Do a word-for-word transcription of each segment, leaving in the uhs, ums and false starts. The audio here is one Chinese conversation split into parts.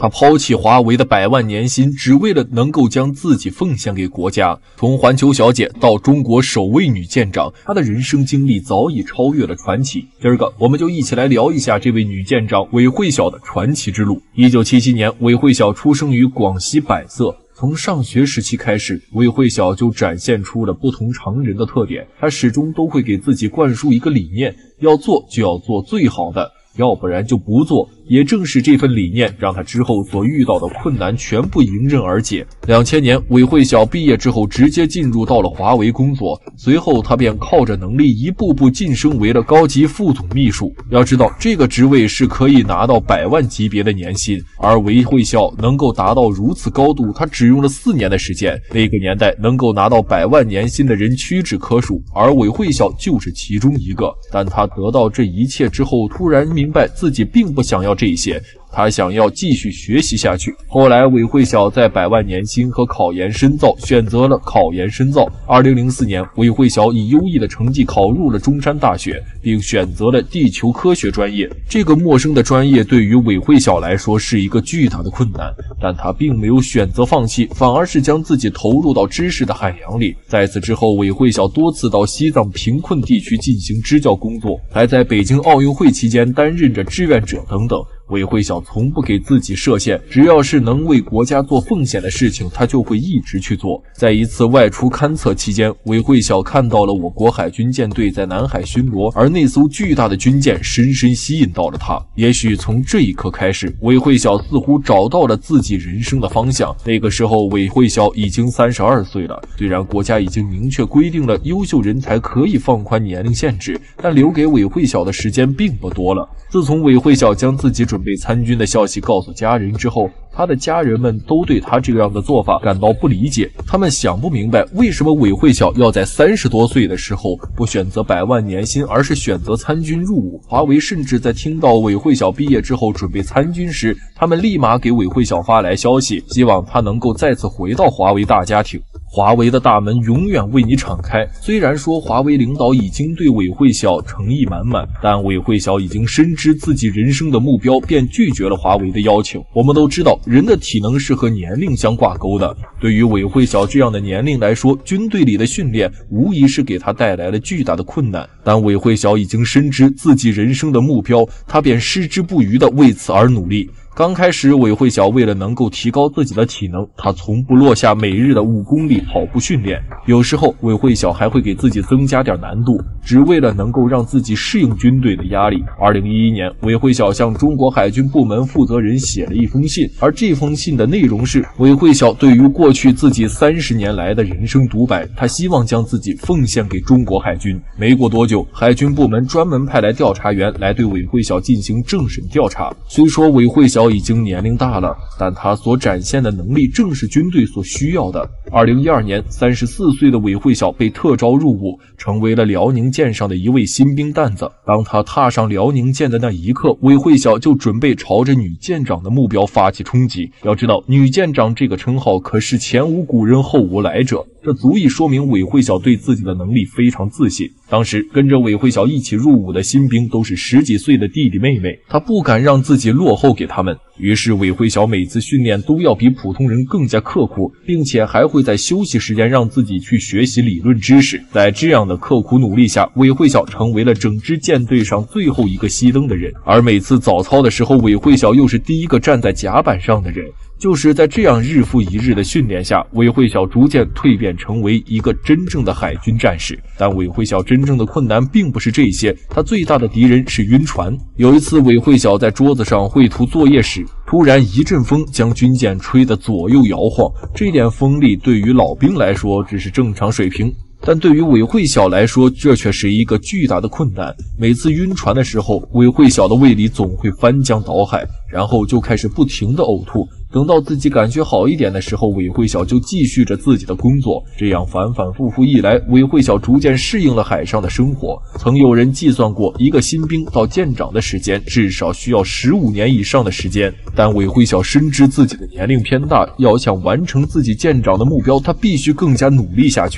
他抛弃华为的百万年薪，只为了能够将自己奉献给国家。从环球小姐到中国首位女舰长，她的人生经历早已超越了传奇。今儿个我们就一起来聊一下这位女舰长韦慧晓的传奇之路。一九七七年，韦慧晓出生于广西百色。从上学时期开始，韦慧晓就展现出了不同常人的特点。她始终都会给自己灌输一个理念，要做就要做最好的，要不然就不做。也正是这份理念，让他之后所遇到的困难全部迎刃而解。两千年，韦慧晓毕业之后直接进入到了华为工作，随后他便靠着能力一步步晋升为了高级副总秘书。要知道，这个职位是可以拿到百万级别的年薪，而韦慧晓能够达到如此高度，他只用了四年的时间。那个年代能够拿到百万年薪的人屈指可数，而韦慧晓就是其中一个。但他得到这一切之后，突然明白自己并不想要这些，他想要继续学习下去。后来韦慧晓在百万年薪和考研深造选择了考研深造。二零零四年，韦慧晓以优异的成绩考入了中山大学，并选择了地球科学专业。这个陌生的专业对于韦慧晓来说是一个巨大的困难，但他并没有选择放弃，反而是将自己投入到知识的海洋里。在此之后，韦慧晓多次到西藏贫困地区进行支教工作，还在北京奥运会期间担任着志愿者等等。韦慧晓从不给自己设限，只要是能为国家做奉献的事情，他就会一直去做。在一次外出勘测期间，韦慧晓看到了我国海军舰队在南海巡逻，而那艘巨大的军舰深深吸引到了他。也许从这一刻开始，韦慧晓似乎找到了自己人生的方向。那个时候，韦慧晓已经三十二岁了。虽然国家已经明确规定了优秀人才可以放宽年龄限制，但留给韦慧晓的时间并不多了。自从韦慧晓将自己准备参军的消息告诉家人之后，他的家人们都对他这样的做法感到不理解。他们想不明白，为什么韦慧晓要在三十多岁的时候不选择百万年薪，而是选择参军入伍。华为甚至在听到韦慧晓毕业之后准备参军时，他们立马给韦慧晓发来消息，希望他能够再次回到华为大家庭。华为的大门永远为你敞开。虽然说华为领导已经对韦慧晓诚意满满，但韦慧晓已经深知自己人生的目标，便拒绝了华为的邀请。我们都知道，人的体能是和年龄相挂钩的。对于韦慧晓这样的年龄来说，军队里的训练无疑是给他带来了巨大的困难。但韦慧晓已经深知自己人生的目标，他便矢志不渝地为此而努力。刚开始，韦慧晓为了能够提高自己的体能，他从不落下每日的五公里跑步训练。有时候，韦慧晓还会给自己增加点难度，只为了能够让自己适应军队的压力。二零一一年，韦慧晓向中国海军部门负责人写了一封信，而这封信的内容是韦慧晓对于过去自己三十年来的人生独白，他希望将自己奉献给中国海军。没过多久，海军部门专门派来调查员来对韦慧晓进行政审调查。虽说韦慧晓已经年龄大了，但他所展现的能力正是军队所需要的。二零一二年，三十四岁的韦慧晓被特招入伍，成为了辽宁舰上的一位新兵蛋子。当他踏上辽宁舰的那一刻，韦慧晓就准备朝着女舰长的目标发起冲击。要知道，女舰长这个称号可是前无古人后无来者，这足以说明韦慧晓对自己的能力非常自信。当时跟着韦慧晓一起入伍的新兵都是十几岁的弟弟妹妹，他不敢让自己落后给他们。于是韦慧晓每次训练都要比普通人更加刻苦，并且还会在休息时间让自己去学习理论知识。在这样的刻苦努力下，韦慧晓成为了整支舰队上最后一个熄灯的人。而每次早操的时候，韦慧晓又是第一个站在甲板上的人。就是在这样日复一日的训练下，韦慧晓逐渐蜕变成为一个真正的海军战士。但韦慧晓真正的困难并不是这些，他最大的敌人是晕船。有一次，韦慧晓在桌子上绘图作业时，突然一阵风将军舰吹得左右摇晃，这点风力对于老兵来说只是正常水平，但对于韦慧晓来说，这却是一个巨大的困难。每次晕船的时候，韦慧晓的胃里总会翻江倒海，然后就开始不停地呕吐。等到自己感觉好一点的时候，韦慧晓就继续着自己的工作。这样反反复复一来，韦慧晓逐渐适应了海上的生活。曾有人计算过，一个新兵到舰长的时间至少需要十五年以上的时间。但韦慧晓深知自己的年龄偏大，要想完成自己舰长的目标，他必须更加努力下去。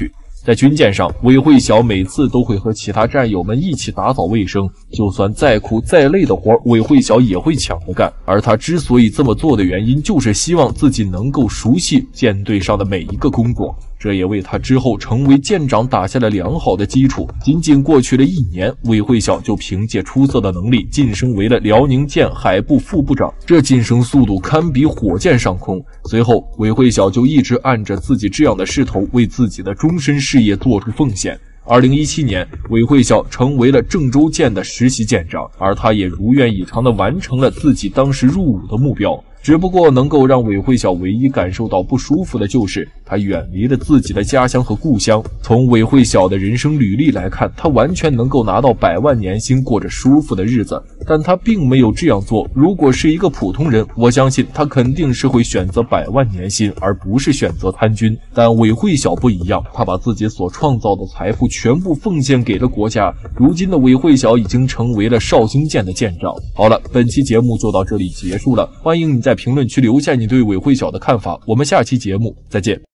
在军舰上，韦慧晓每次都会和其他战友们一起打扫卫生，就算再苦再累的活，韦慧晓也会抢着干。而他之所以这么做的原因，就是希望自己能够熟悉舰队上的每一个工作，这也为他之后成为舰长打下了良好的基础。仅仅过去了一年，韦慧晓就凭借出色的能力晋升为了辽宁舰海部副部长，这晋升速度堪比火箭上空。随后，韦慧晓就一直按着自己这样的势头，为自己的终身事业做出奉献。二零一七年，韦慧晓成为了郑州舰的实习舰长，而他也如愿以偿地完成了自己当时入伍的目标。只不过能够让韦慧晓唯一感受到不舒服的就是他远离了自己的家乡和故乡。从韦慧晓的人生履历来看，他完全能够拿到百万年薪，过着舒服的日子，但他并没有这样做。如果是一个普通人，我相信他肯定是会选择百万年薪，而不是选择参军。但韦慧晓不一样，他把自己所创造的财富全部奉献给了国家。如今的韦慧晓已经成为了绍兴舰的舰长。好了，本期节目就到这里结束了，欢迎你在评论区留下你对韦慧晓的看法，我们下期节目再见。